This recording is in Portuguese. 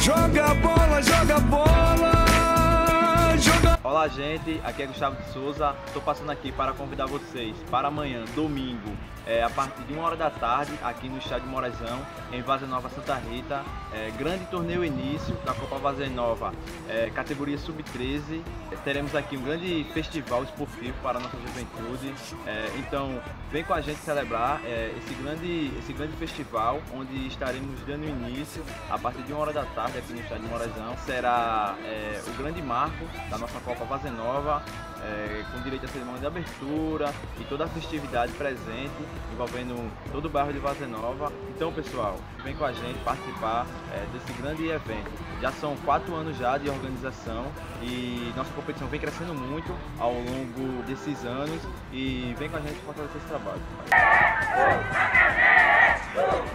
Joga bola, joga bola, joga... Olá gente, aqui é Gustavo de Souza. Estou passando aqui para convidar vocês para amanhã, domingo, a partir de 1h da tarde, aqui no estádio Moraizão, em Várzea Nova, Santa Rita, grande torneio início da Copa Várzea Nova, categoria Sub-13. Teremos aqui um grande festival esportivo para a nossa juventude, então vem com a gente celebrar esse grande festival, onde estaremos dando início a partir de 1h da tarde aqui no estádio Moraizão. Será o grande marco da nossa Copa Várzea Nova, com direito à cerimônia de abertura e toda a festividade presente, envolvendo todo o bairro de Várzea Nova. Então pessoal, vem com a gente participar desse grande evento. Já são 4 anos já de organização e nossa competição vem crescendo muito ao longo desses anos, e vem com a gente fortalecer esse trabalho.